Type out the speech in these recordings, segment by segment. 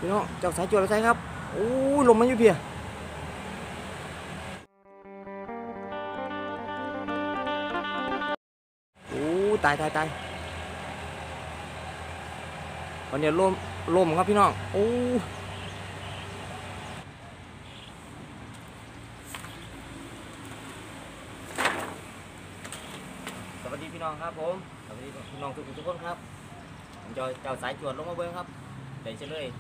น้องเจ้าสายจวดไปใส่ครับโอ้ยลมมันอยู่เพียโอ้ตายวันนี้ลมครับพี่น้องโอ้สวัสดีพี่น้องครับผมสวัสดีพี่น้องทุกคนครับผมจะเจ้าสายจวดลงมาเบิ้งครับได้เฉลย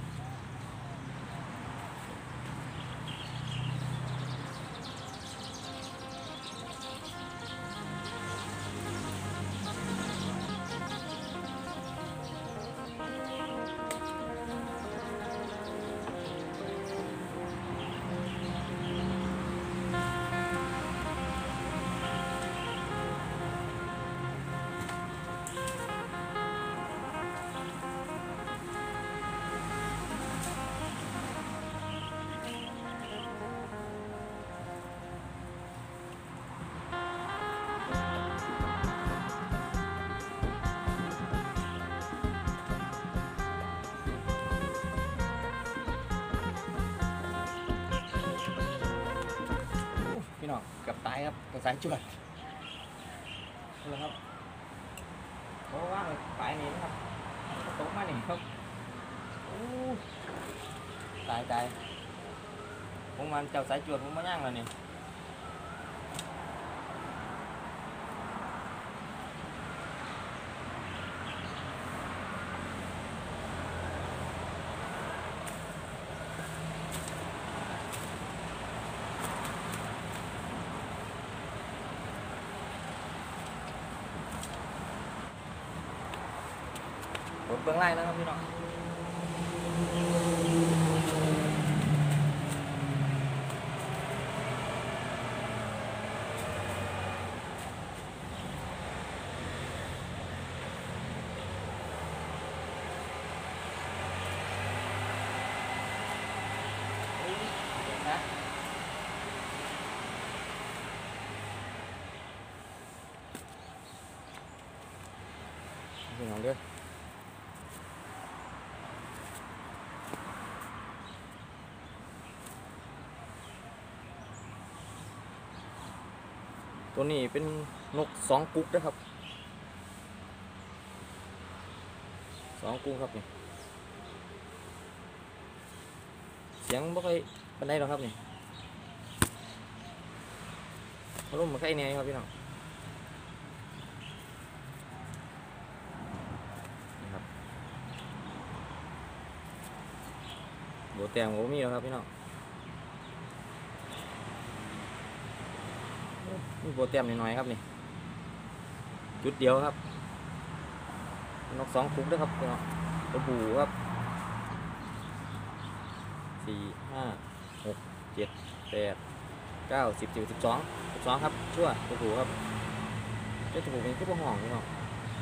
พี่น้องกับตายครับกับสายจวดนี่ครับเพราะว่าปลายนี้นะครับตกมาหนิครับตายผมมันเจ้าสายจวดผมมาย่างแล้วนี่รถเบื้องไล่นะครับพี่น้องพี่น้องเด้อตัวนี้เป็นนกสองกุ๊กนะครับสองกุ๊กครับนี่เสียงไม่ค่อยปานใดหรอกครับนี่อารมณ์มันแค่นี้ครับพี่น้องนี่ครับโบแตงโบมีแล้วครับพี่น้องมีโบแตงน้อยๆครับนี่จุดเดียวครับนกสองกุ๊กด้วยครับพี่น้องตัวบูครับ4 5 6 7 8 9 10 11 12ครับชั่วตัวผูครับเจ้าตัวผูเป็นที่พวกห่องพี่น้อง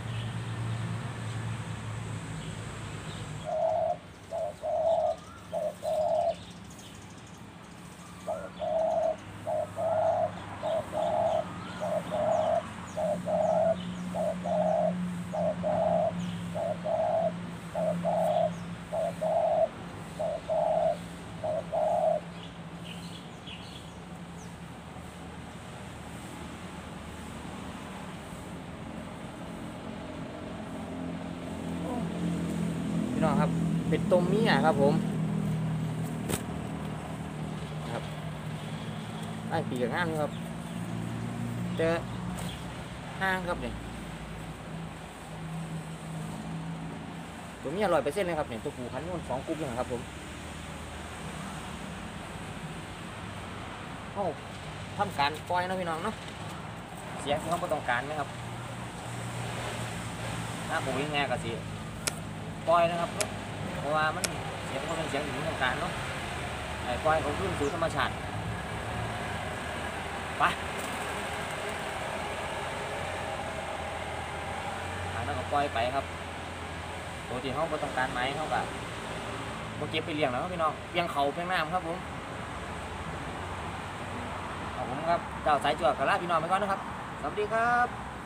พี่น้องครับเป็นต้มเมียครับผมครับไอ้ปีกงานครับเจอห้างครับเนี่ยตัวเมีย100%เลยครับเนี่ยตัวผูคันนู้น2 กุ๊กเลยครับผมเขาทำการปล่อยนะพี่น้องเนาะเสียงที่เขาไม่ต้องการไหมครับถ้าผมวิ่งแง่ก็สิปล่อยนะครับเพราะว่ามันเสียงมันเป็นเสียงถึงต้องการเนาะไอ้ปล่อยเขาขึ้นสู่ธรรมชาติไปแล้วก็ปล่อยไปครับปกติเขาไม่ต้องการไหมเขาแบบมาเก็บไปเลี้ยงแล้วพี่น้องเลี้ยงเขาเพียงน้ำครับผมขอบคุณครับเจ้าสายจวดขอลาพี่น้องไปก่อนนะครับสวัสดีครับ